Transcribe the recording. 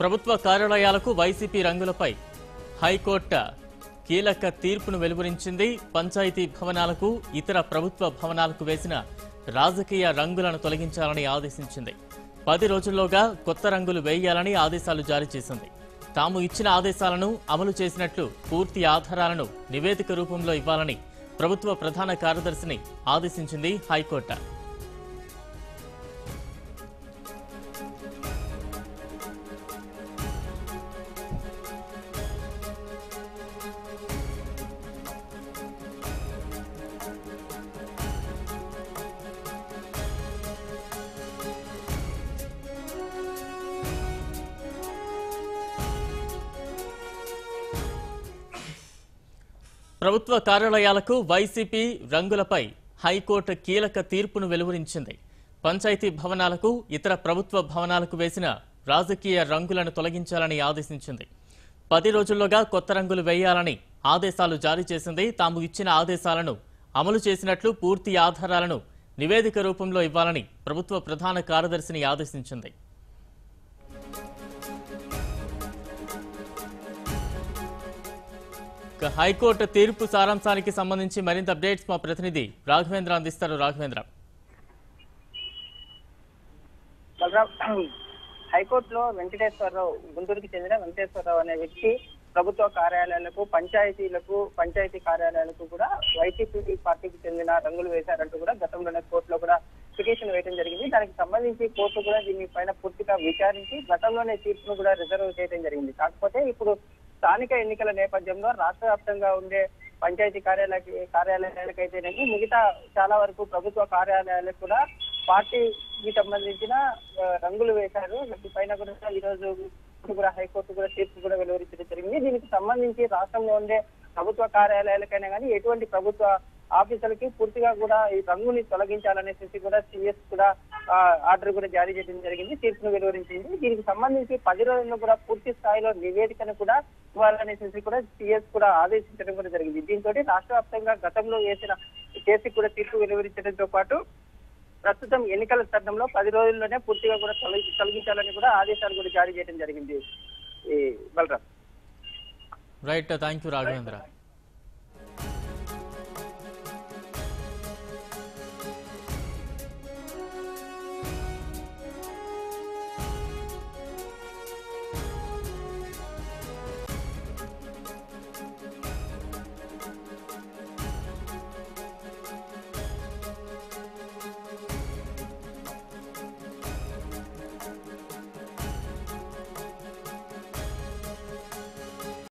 ప్రభుత్వ కార్యాలయాలకు YCP రంగులపై high court కీలక తీర్పును వెలువరించింది. పంచాయతీ భవనాలకు ఇతర ప్రభుత్వ భవనాలకు వేసిన రాజకీయ రంగులను తొలగించాలని ఆదేశించింది. 10 రోజుల్లోగా కొత్త రంగులు వేయాలని ఆదేశాలు జారీ చేసింది. తాము ఇచ్చిన ఆదేశాలను అమలు చేసినట్లు పూర్తి ఆధారాలను నివేదిక రూపంలో ఇవ్వాలని ప్రభుత్వ ప్రధాన కార్యదర్శిని ఆదేశించింది హైకోర్టు. ప్రభుత్వ కార్యాలయాలకు వైసీపీ రంగులపై హైకోర్టు కీలక తీర్పును వెలువరించింది. పంచాయతీ భవనాలకు ఇతర ప్రభుత్వ భవనాలకు వేసిన రాజకీయ రంగులను తొలగించాలని ఆదేశించింది. 10 రోజుల్లోగా కొత్త రంగులు వేయాలని ఆదేశాలు జారీ చేసింది. తాము ఇచ్చిన ఆదేశాలను అమలు చేసినట్లు పూర్తి ఆధారాలను నివేదిక రూపంలో ఇవ్వాలని ప్రభుత్వ ప్రధాన కార్యదర్శిని ఆదేశించింది. హైకోర్టు తీర్పు సారాంశానికి సంబంధించి మరింత అప్డేట్స్ మా ప్రతినిధి రాఘవేంద్ర అందిస్తారు. రాఘవేంద్ర, హైకోర్టులో వెంకటేశ్వరరావు, గుంటూరుకి చెందిన వెంకటేశ్వరరావు అనే వ్యక్తి ప్రభుత్వ కార్యాలయాలకు, పంచాయతీ కార్యాలయాలకు కూడా వైసీపీ పార్టీకి చెందిన రంగులు వేశారంటూ కూడా గతంలోనే కోర్టులో కూడా పిటిషన్ వేయడం జరిగింది. దానికి సంబంధించి కోర్టు కూడా దీనిపైన పూర్తిగా విచారించి గతంలోనే తీర్పును కూడా రిజర్వ్ చేయడం జరిగింది. కాకపోతే ఇప్పుడు స్థానిక ఎన్నికల నేపథ్యంలో రాష్ట్ర వ్యాప్తంగా ఉండే పంచాయతీ కార్యాలయాలకైతేనేమి మిగతా చాలా వరకు ప్రభుత్వ కార్యాలయాలకు కూడా పార్టీకి సంబంధించిన రంగులు వేశారు. వీటిపైన కూడా ఈ రోజు కూడా హైకోర్టు కూడా తీర్పు కూడా వెలువరించడం జరిగింది. దీనికి సంబంధించి రాష్ట్రంలో ఉండే ప్రభుత్వ కార్యాలయాలకైనా కానీ ఎటువంటి ప్రభుత్వ ఆఫీసులకి పూర్తిగా కూడా ఈ రంగుని తొలగించాలనేసి కూడా సిఎస్ కూడా ఆర్డర్ కూడా జారీ చేయడం జరిగింది, తీర్పును వెలువరించింది. దీనికి సంబంధించి 10 రోజుల్లో కూడా పూర్తి స్థాయిలో నివేదికను కూడా ఇవ్వాలనేసి కూడా సిఎస్ కూడా ఆదేశించడం కూడా జరిగింది. దీంతో రాష్ట్ర వ్యాప్తంగా గతంలో వేసిన కేసు కూడా తీర్పు వెలువరించడంతో పాటు ప్రస్తుతం ఎన్నికల తరుణంలో 10 రోజుల్లోనే పూర్తిగా కూడా తొలగించాలని కూడా ఆదేశాలు కూడా జారీ చేయడం జరిగింది. Balaram, right, thank you Raghavendra.